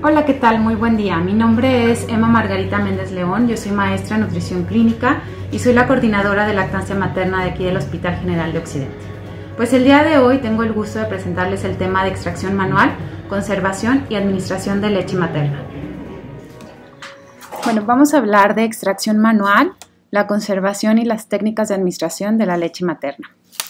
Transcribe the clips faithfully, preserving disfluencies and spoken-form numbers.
Hola, ¿qué tal? Muy buen día. Mi nombre es Emma Margarita Méndez León, yo soy maestra en nutrición clínica y soy la coordinadora de lactancia materna de aquí del Hospital General de Occidente. Pues el día de hoy tengo el gusto de presentarles el tema de extracción manual, conservación y administración de leche materna. Bueno, vamos a hablar de extracción manual, la conservación y las técnicas de administración de la leche materna.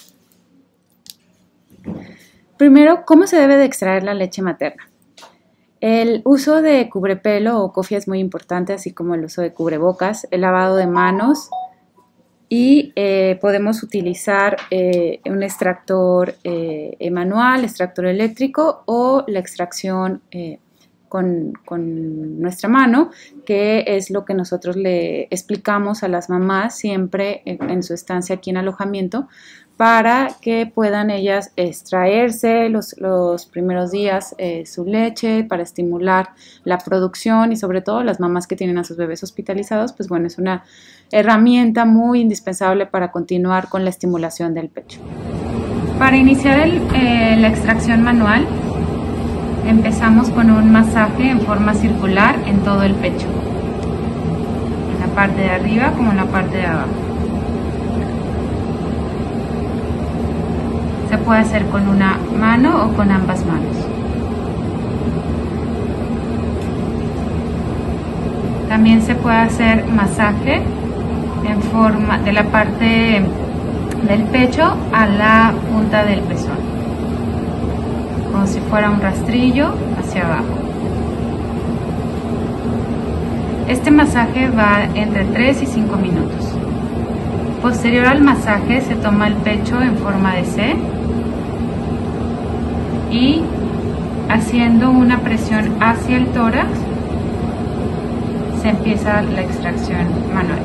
Primero, ¿cómo se debe de extraer la leche materna? El uso de cubrepelo o cofia es muy importante, así como el uso de cubrebocas, el lavado de manos y eh, podemos utilizar eh, un extractor eh, manual, extractor eléctrico o la extracción eh, con, con nuestra mano, que es lo que nosotros le explicamos a las mamás siempre en, en su estancia aquí en alojamiento, para que puedan ellas extraerse los, los primeros días eh, su leche, para estimular la producción y sobre todo las mamás que tienen a sus bebés hospitalizados, pues bueno, es una herramienta muy indispensable para continuar con la estimulación del pecho. Para iniciar el, eh, la extracción manual, empezamos con un masaje en forma circular en todo el pecho, en la parte de arriba como en la parte de abajo. Se puede hacer con una mano o con ambas manos. También se puede hacer masaje en forma de la parte del pecho a la punta del pezón, como si fuera un rastrillo hacia abajo. Este masaje va entre tres y cinco minutos. Posterior al masaje se toma el pecho en forma de C y haciendo una presión hacia el tórax se empieza la extracción manual.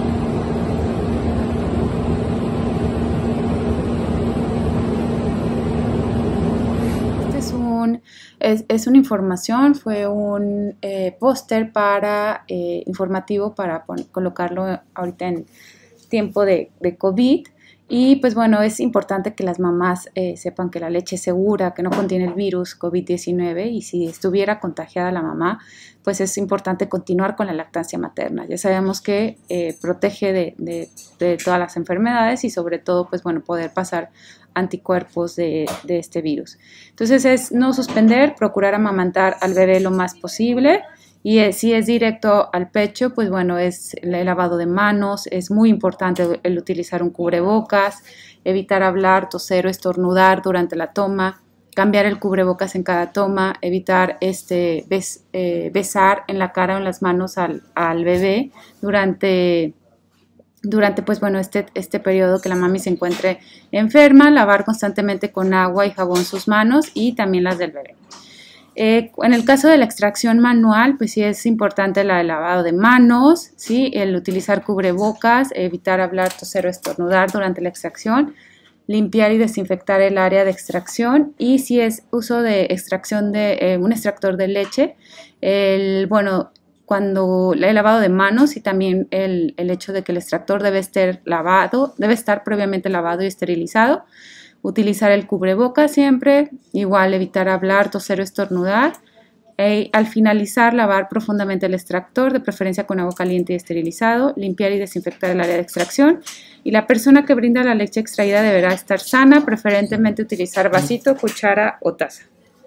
Este es, un, es, es una información, fue un eh, póster para eh, informativo para pon, colocarlo ahorita en tiempo de, de COVID, y pues bueno, es importante que las mamás eh, sepan que la leche es segura, que no contiene el virus COVID diecinueve, y si estuviera contagiada la mamá, pues es importante continuar con la lactancia materna. Ya sabemos que eh, protege de, de, de todas las enfermedades y sobre todo pues bueno, poder pasar anticuerpos de, de este virus. Entonces es no suspender, procurar amamantar al bebé lo más posible. Y es, si es directo al pecho, pues bueno, es el lavado de manos, es muy importante el utilizar un cubrebocas, evitar hablar, toser o estornudar durante la toma, cambiar el cubrebocas en cada toma, evitar este, bes, eh, besar en la cara o en las manos al, al bebé durante, durante pues bueno, este, este periodo que la mami se encuentre enferma, lavar constantemente con agua y jabón sus manos y también las del bebé. Eh, en el caso de la extracción manual, pues sí es importante la, el lavado de manos, ¿sí? El utilizar cubrebocas, evitar hablar, toser o estornudar durante la extracción, limpiar y desinfectar el área de extracción, y si es uso de extracción de eh, un extractor de leche, el, bueno, cuando el lavado de manos y también el, el hecho de que el extractor debe estar lavado, debe estar previamente lavado y esterilizado. Utilizar el cubrebocas siempre, igual evitar hablar, toser o estornudar. E, al finalizar, lavar profundamente el extractor, de preferencia con agua caliente y esterilizado, limpiar y desinfectar el área de extracción. Y la persona que brinda la leche extraída deberá estar sana, preferentemente utilizar vasito, cuchara o taza.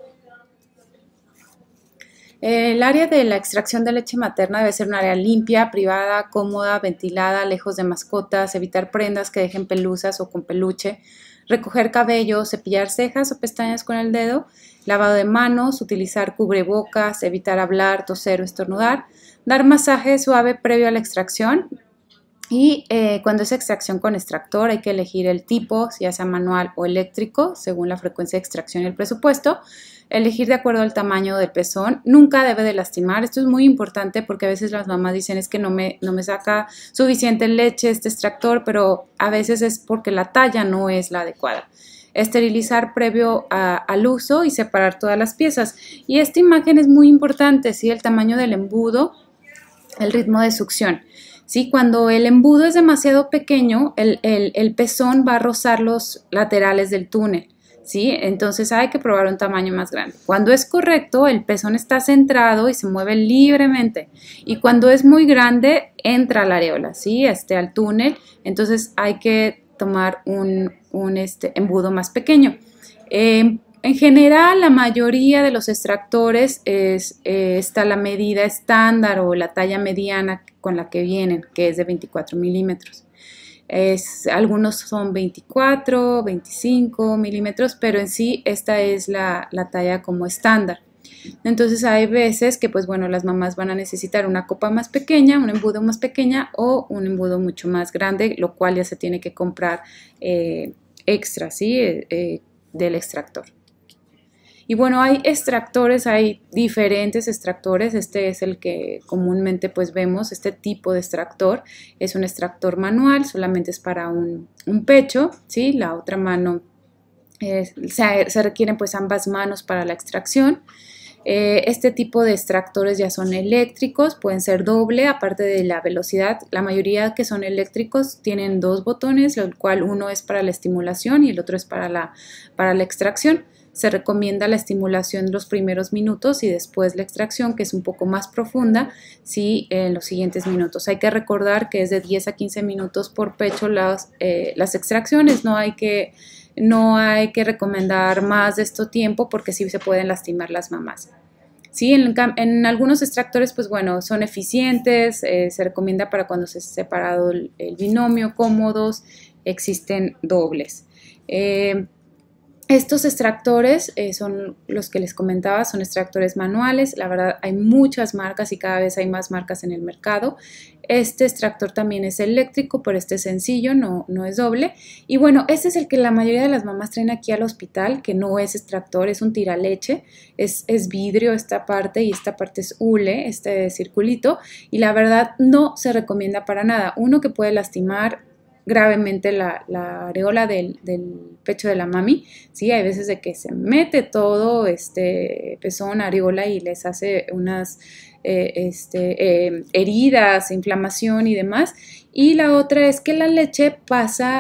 El área de la extracción de leche materna debe ser un área limpia, privada, cómoda, ventilada, lejos de mascotas, evitar prendas que dejen pelusas o con peluche, recoger cabello, cepillar cejas o pestañas con el dedo, lavado de manos, utilizar cubrebocas, evitar hablar, toser o estornudar, dar masaje suave previo a la extracción. Y eh, cuando es extracción con extractor hay que elegir el tipo, ya sea manual o eléctrico, según la frecuencia de extracción y el presupuesto. Elegir de acuerdo al tamaño del pezón. Nunca debe de lastimar. Esto es muy importante porque a veces las mamás dicen es que no me, no me saca suficiente leche este extractor, pero a veces es porque la talla no es la adecuada. Esterilizar previo a, al uso y separar todas las piezas. Y esta imagen es muy importante, ¿sí? El tamaño del embudo, el ritmo de succión. ¿Sí? Cuando el embudo es demasiado pequeño, el, el, el pezón va a rozar los laterales del túnel. ¿sí? Entonces hay que probar un tamaño más grande. Cuando es correcto, el pezón está centrado y se mueve libremente. Y cuando es muy grande, entra a la areola, ¿sí? Este, al túnel. Entonces hay que tomar un, un este, embudo más pequeño. Eh, en general, la mayoría de los extractores es, eh, está la medida estándar o la talla mediana con la que vienen, que es de veinticuatro milímetros. Es, algunos son veinticuatro, veinticinco milímetros, pero en sí esta es la, la talla como estándar. Entonces hay veces que pues bueno, las mamás van a necesitar una copa más pequeña, un embudo más pequeña o un embudo mucho más grande, lo cual ya se tiene que comprar eh, extra, ¿sí? Eh, eh, del extractor. Y bueno, hay extractores, hay diferentes extractores. Este es el que comúnmente pues vemos, este tipo de extractor. Es un extractor manual, solamente es para un, un pecho, ¿sí? La otra mano, eh, se, se requieren pues ambas manos para la extracción. Eh, este tipo de extractores ya son eléctricos, pueden ser doble, aparte de la velocidad. La mayoría que son eléctricos tienen dos botones, el cual uno es para la estimulación y el otro es para la, para la extracción. Se recomienda la estimulación los primeros minutos y después la extracción, que es un poco más profunda, sí, en los siguientes minutos. Hay que recordar que es de diez a quince minutos por pecho las, eh, las extracciones. No hay que, no hay que recomendar más de este tiempo porque sí se pueden lastimar las mamás. Sí, en, en algunos extractores, pues bueno, son eficientes, eh, se recomienda para cuando se ha separado el, el binomio, cómodos, existen dobles. Eh, Estos extractores eh, son los que les comentaba, son extractores manuales. La verdad hay muchas marcas y cada vez hay más marcas en el mercado. Este extractor también es eléctrico, pero este es sencillo, no, no es doble. Y bueno, este es el que la mayoría de las mamás traen aquí al hospital, que no es extractor, es un tiraleche. Es, es vidrio esta parte y esta parte es hule, este circulito. Y la verdad no se recomienda para nada. Uno, que puede lastimar gravemente la, la areola del, del pecho de la mami, ¿sí? Hay veces de que se mete todo este pezón, areola y les hace unas eh, este, eh, heridas, inflamación y demás. Y la otra es que la leche pasa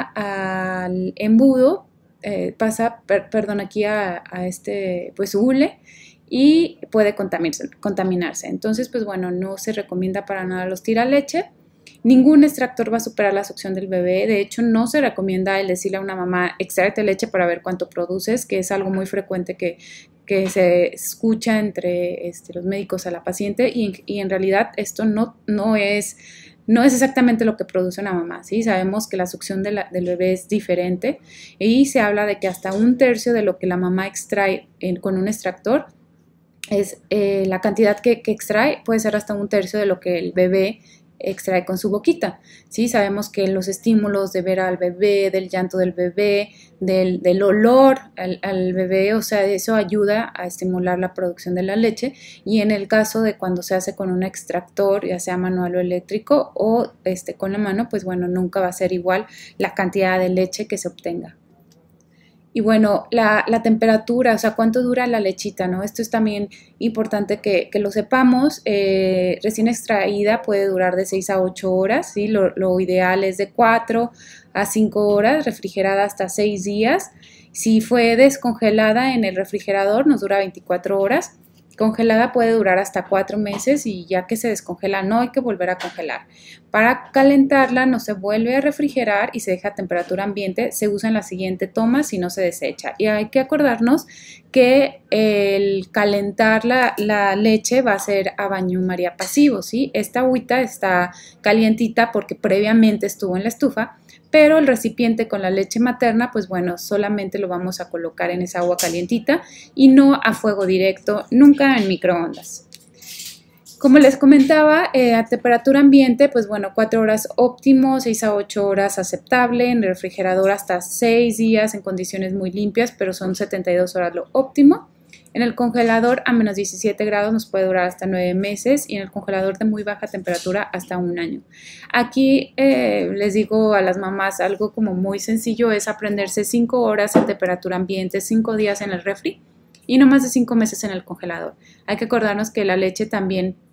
al embudo, eh, pasa, per, perdón, aquí a, a este, pues hule, y puede contaminarse, contaminarse. Entonces, pues bueno, no se recomienda para nada los tiraleche. Ningún extractor va a superar la succión del bebé. De hecho, no se recomienda el decirle a una mamá, extráete leche para ver cuánto produces, que es algo muy frecuente que, que se escucha entre este, los médicos a la paciente, y, y en realidad esto no, no, es, no es exactamente lo que produce una mamá, ¿sí? Sabemos que la succión de la, del bebé es diferente y se habla de que hasta un tercio de lo que la mamá extrae en, con un extractor es eh, la cantidad que, que extrae puede ser hasta un tercio de lo que el bebé extrae con su boquita, ¿sí? Sabemos que los estímulos de ver al bebé, del llanto del bebé, del, del olor al, al bebé, o sea, eso ayuda a estimular la producción de la leche, y en el caso de cuando se hace con un extractor, ya sea manual o eléctrico o este, con la mano, pues bueno, nunca va a ser igual la cantidad de leche que se obtenga. Y bueno, la, la temperatura, o sea, cuánto dura la lechita, ¿no? Esto es también importante que, que lo sepamos. Eh, recién extraída puede durar de seis a ocho horas, ¿sí? Lo, lo ideal es de cuatro a cinco horas, refrigerada hasta seis días. Si fue descongelada en el refrigerador, nos dura veinticuatro horas. Congelada puede durar hasta cuatro meses y ya que se descongela no hay que volver a congelar. Para calentarla no se vuelve a refrigerar y se deja a temperatura ambiente. Se usa en la siguiente toma si no se desecha. Y hay que acordarnos que el calentar la, la leche va a ser a baño María pasivo, ¿sí? Esta agüita está calientita porque previamente estuvo en la estufa, pero el recipiente con la leche materna, pues bueno, solamente lo vamos a colocar en esa agua calientita y no a fuego directo, nunca en microondas. Como les comentaba, eh, a temperatura ambiente, pues bueno, cuatro horas óptimo, seis a ocho horas aceptable, en el refrigerador hasta seis días en condiciones muy limpias, pero son setenta y dos horas lo óptimo. En el congelador a menos diecisiete grados nos puede durar hasta nueve meses y en el congelador de muy baja temperatura hasta un año. Aquí eh, les digo a las mamás algo como muy sencillo, es aprenderse cinco horas a temperatura ambiente, cinco días en el refri y no más de cinco meses en el congelador. Hay que acordarnos que la leche también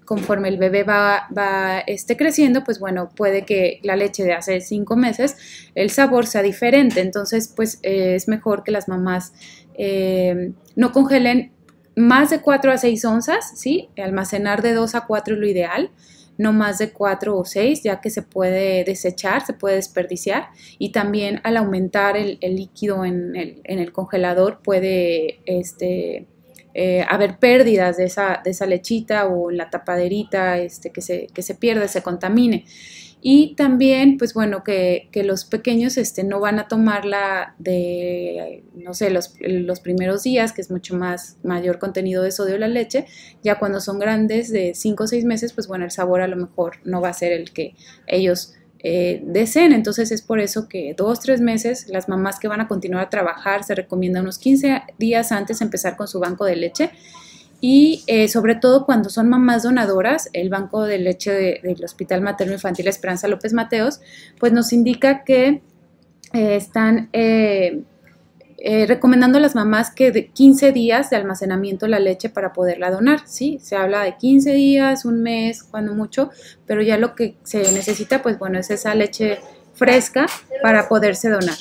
conforme el bebé va, va este, creciendo, pues bueno, puede que la leche de hace cinco meses, el sabor sea diferente. Entonces, pues eh, es mejor que las mamás eh, no congelen más de cuatro a seis onzas, ¿sí? Almacenar de dos a cuatro es lo ideal, no más de cuatro o seis, ya que se puede desechar, se puede desperdiciar, y también al aumentar el, el líquido en el, en el congelador puede este, eh, haber pérdidas de esa, de esa lechita o la tapaderita este, que, se, que se pierde, se contamine. Y también, pues bueno, que, que los pequeños este, no van a tomarla de, no sé, los, los primeros días, que es mucho más mayor contenido de sodio la leche. Ya cuando son grandes, de cinco o seis meses, pues bueno, el sabor a lo mejor no va a ser el que ellos eh, deseen. Entonces es por eso que dos, tres meses, las mamás que van a continuar a trabajar, se recomienda unos quince días antes empezar con su banco de leche. Y eh, sobre todo cuando son mamás donadoras, el Banco de Leche de, del Hospital Materno Infantil Esperanza López Mateos, pues nos indica que eh, están eh, eh, recomendando a las mamás que de quince días de almacenamiento la leche para poderla donar, ¿sí? Se habla de quince días, un mes, cuando mucho, pero ya lo que se necesita, pues bueno, es esa leche fresca para poderse donar.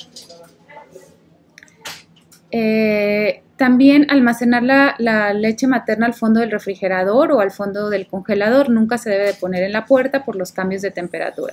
Eh, También almacenar la, la leche materna al fondo del refrigerador o al fondo del congelador. Nunca se debe de poner en la puerta por los cambios de temperatura.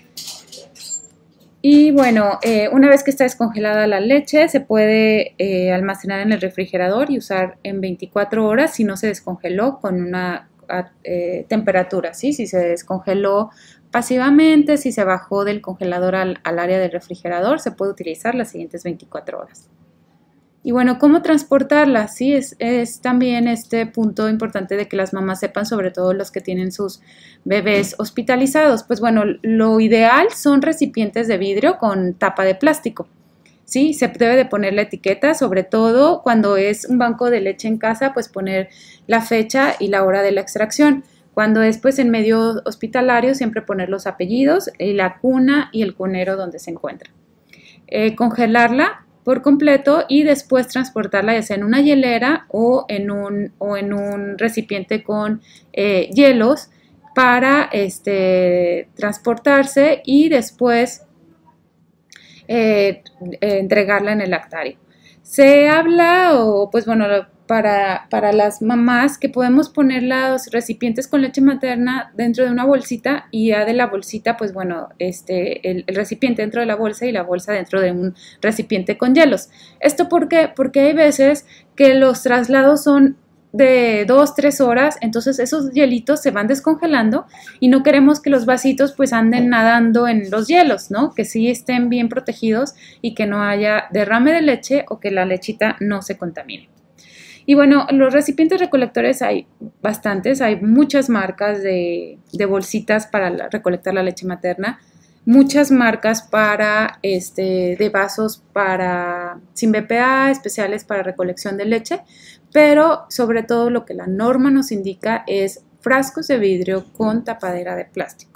Y bueno, eh, una vez que está descongelada la leche, se puede eh, almacenar en el refrigerador y usar en veinticuatro horas si no se descongeló con una eh, temperatura, ¿sí? Si se descongeló pasivamente, si se bajó del congelador al, al área del refrigerador, se puede utilizar las siguientes veinticuatro horas. Y bueno, ¿cómo transportarla? Sí, es, es también este punto importante de que las mamás sepan, sobre todo los que tienen sus bebés hospitalizados. Pues bueno, lo ideal son recipientes de vidrio con tapa de plástico. Sí, se debe de poner la etiqueta, sobre todo cuando es un banco de leche en casa, pues poner la fecha y la hora de la extracción. Cuando es pues en medio hospitalario, siempre poner los apellidos, y la cuna y el cunero donde se encuentra. Eh, congelarla por completo y después transportarla ya sea en una hielera o en un, o en un recipiente con eh, hielos para este, transportarse y después eh, eh, entregarla en el lactario. Se habla, o pues bueno, para, para las mamás, que podemos poner los recipientes con leche materna dentro de una bolsita y ya de la bolsita, pues bueno, este, el, el recipiente dentro de la bolsa y la bolsa dentro de un recipiente con hielos. ¿Esto por qué? Porque hay veces que los traslados son de dos, tres horas, entonces esos hielitos se van descongelando y no queremos que los vasitos pues anden nadando en los hielos, ¿no? Que sí estén bien protegidos y que no haya derrame de leche o que la lechita no se contamine. Y bueno, los recipientes recolectores hay bastantes, hay muchas marcas de, de bolsitas para la, recolectar la leche materna, muchas marcas para este, de vasos para sin B P A, especiales para recolección de leche, pero sobre todo lo que la norma nos indica es frascos de vidrio con tapadera de plástico.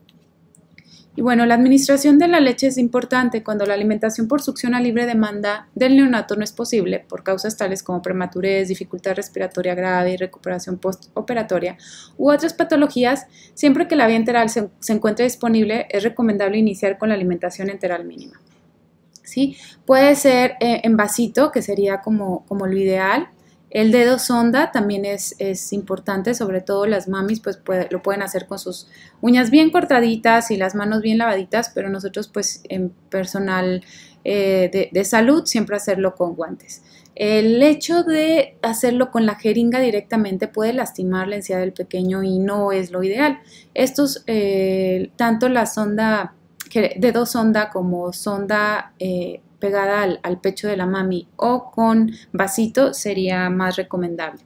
Y bueno, la administración de la leche es importante cuando la alimentación por succión a libre demanda del neonato no es posible por causas tales como prematurez, dificultad respiratoria grave y recuperación postoperatoria u otras patologías. Siempre que la vía enteral se, se encuentre disponible, es recomendable iniciar con la alimentación enteral mínima. ¿Sí? Puede ser eh, en vasito, que sería como, como lo ideal. El dedo sonda también es, es importante, sobre todo las mamis pues puede, lo pueden hacer con sus uñas bien cortaditas y las manos bien lavaditas, pero nosotros pues en personal eh, de, de salud siempre hacerlo con guantes. El hecho de hacerlo con la jeringa directamente puede lastimar la encía del pequeño y no es lo ideal. Estos, eh, tanto la sonda, dedo sonda como sonda eh, pegada al, al pecho de la mami o con vasito sería más recomendable.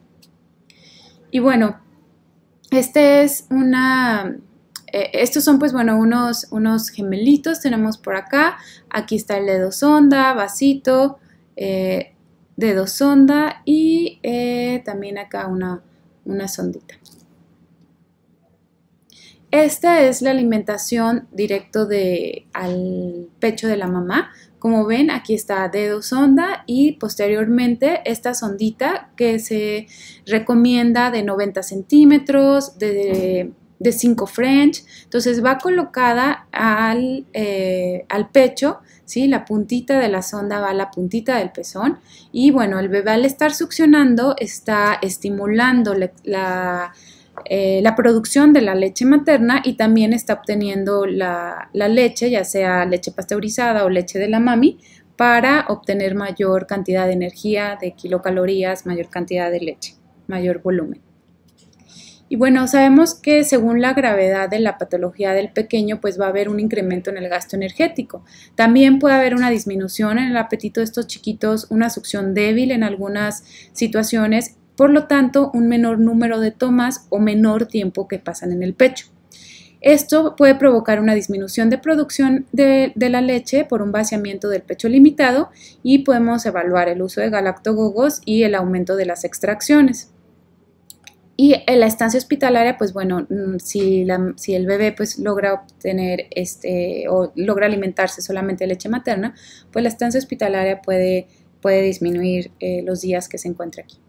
Y bueno, este es una, eh, estos son pues bueno unos, unos gemelitos, tenemos por acá, aquí está el dedo sonda, vasito, eh, dedo sonda y eh, también acá una, una sondita. Esta es la alimentación directo de, al pecho de la mamá. Como ven, aquí está dedo sonda y posteriormente esta sondita que se recomienda de noventa centímetros, de, de cinco French. Entonces va colocada al, eh, al pecho, ¿sí? La puntita de la sonda va a la puntita del pezón y bueno, el bebé al estar succionando está estimulando la, la Eh, la producción de la leche materna y también está obteniendo la, la leche, ya sea leche pasteurizada o leche de la mami, para obtener mayor cantidad de energía, de kilocalorías, mayor cantidad de leche, mayor volumen. Y bueno, sabemos que según la gravedad de la patología del pequeño, pues va a haber un incremento en el gasto energético. También puede haber una disminución en el apetito de estos chiquitos, una succión débil en algunas situaciones. Por lo tanto, un menor número de tomas o menor tiempo que pasan en el pecho. Esto puede provocar una disminución de producción de, de la leche por un vaciamiento del pecho limitado y podemos evaluar el uso de galactogogos y el aumento de las extracciones. Y en la estancia hospitalaria, pues bueno, si, la, si el bebé pues logra obtener este o logra alimentarse solamente de leche materna, pues la estancia hospitalaria puede, puede disminuir eh, los días que se encuentre aquí.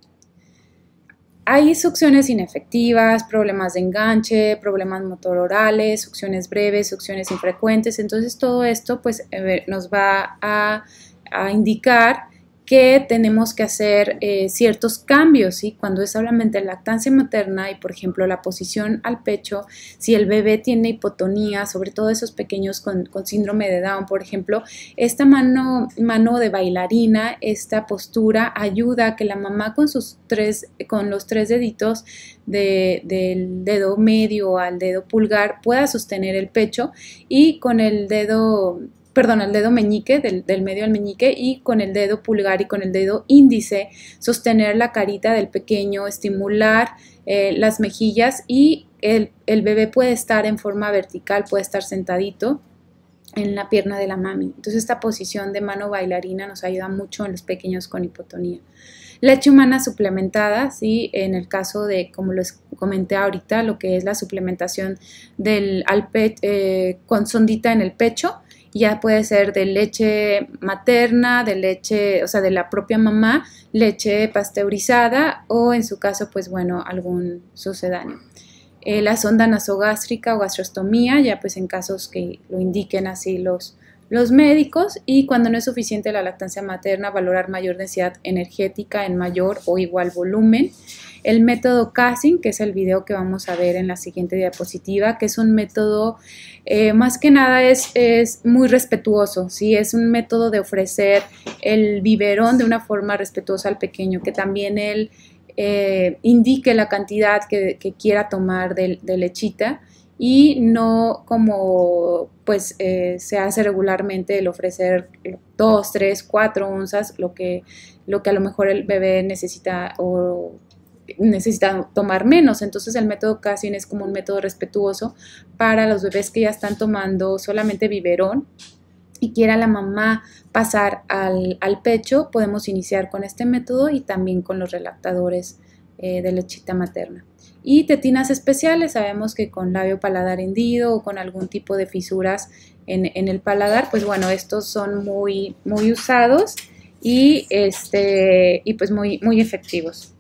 Hay succiones inefectivas, problemas de enganche, problemas motororales, succiones breves, succiones infrecuentes. Entonces todo esto pues eh, nos va a, a indicar que tenemos que hacer eh, ciertos cambios, ¿sí? Cuando es solamente lactancia materna y, por ejemplo, la posición al pecho, si el bebé tiene hipotonía, sobre todo esos pequeños con, con síndrome de Down, por ejemplo, esta mano, mano de bailarina, esta postura ayuda a que la mamá con sus tres, con los tres deditos de, del dedo medio al dedo pulgar pueda sostener el pecho y con el dedo perdón, el dedo meñique, del, del medio al meñique y con el dedo pulgar y con el dedo índice sostener la carita del pequeño, estimular eh, las mejillas y el, el bebé puede estar en forma vertical, puede estar sentadito en la pierna de la mami. Entonces esta posición de mano bailarina nos ayuda mucho en los pequeños con hipotonía. Leche humana suplementada, ¿sí? En el caso de, como les comenté ahorita, lo que es la suplementación del, al pe eh, con sondita en el pecho, ya puede ser de leche materna, de leche, o sea, de la propia mamá, leche pasteurizada o en su caso, pues bueno, algún sucedáneo. Eh, la sonda nasogástrica o gastrostomía, ya pues en casos que lo indiquen así los, los médicos y cuando no es suficiente la lactancia materna, valorar mayor densidad energética en mayor o igual volumen. El método Casing, que es el video que vamos a ver en la siguiente diapositiva, que es un método, eh, más que nada es, es muy respetuoso, ¿sí? Es un método de ofrecer el biberón de una forma respetuosa al pequeño, que también él eh, indique la cantidad que, que quiera tomar de, de lechita y no como pues eh, se hace regularmente el ofrecer dos, tres, cuatro onzas, lo que, lo que a lo mejor el bebé necesita o necesitan tomar menos. Entonces el método Casing es como un método respetuoso para los bebés que ya están tomando solamente biberón y quiera la mamá pasar al, al pecho, podemos iniciar con este método y también con los relactadores eh, de lechita materna. Y tetinas especiales, sabemos que con labio paladar hendido o con algún tipo de fisuras en, en el paladar, pues bueno, estos son muy, muy usados y, este, y pues muy, muy efectivos.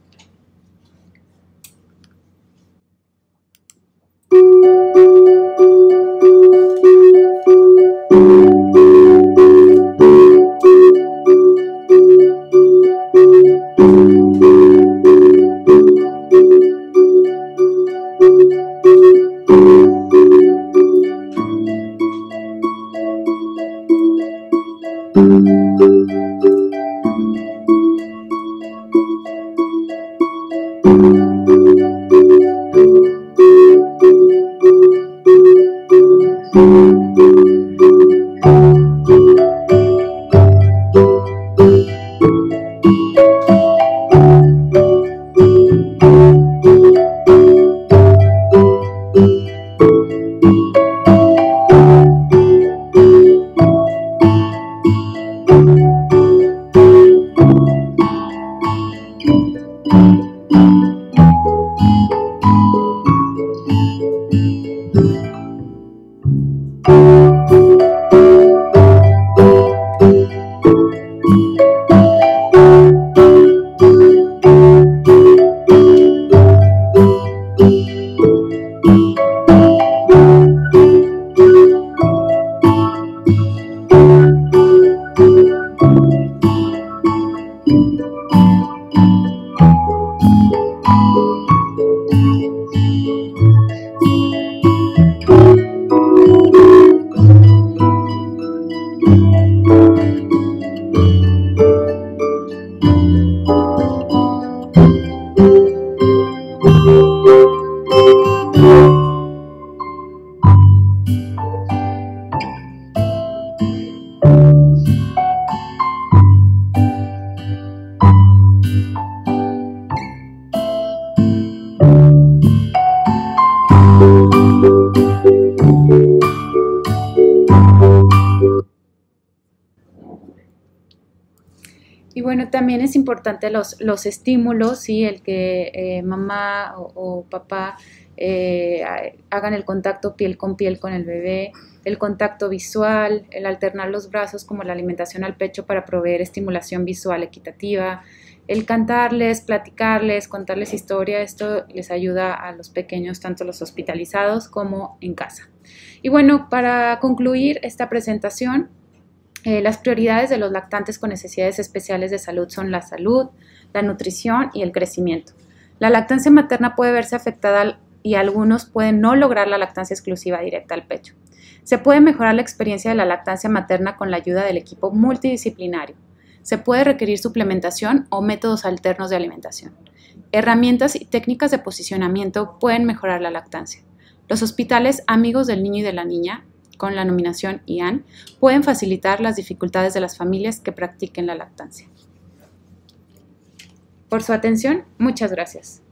Y bueno, también es importante los, los estímulos, ¿sí? El que eh, mamá o, o papá eh, hagan el contacto piel con piel con el bebé, el contacto visual, el alternar los brazos como la alimentación al pecho para proveer estimulación visual equitativa, el cantarles, platicarles, contarles historia. Esto les ayuda a los pequeños, tanto los hospitalizados como en casa. Y bueno, para concluir esta presentación, Eh, las prioridades de los lactantes con necesidades especiales de salud son la salud, la nutrición y el crecimiento. La lactancia materna puede verse afectada y algunos pueden no lograr la lactancia exclusiva directa al pecho. Se puede mejorar la experiencia de la lactancia materna con la ayuda del equipo multidisciplinario. Se puede requerir suplementación o métodos alternos de alimentación. Herramientas y técnicas de posicionamiento pueden mejorar la lactancia. Los hospitales amigos del niño y de la niña, con la nominación I A N, pueden facilitar las dificultades de las familias que practiquen la lactancia. Por su atención, muchas gracias.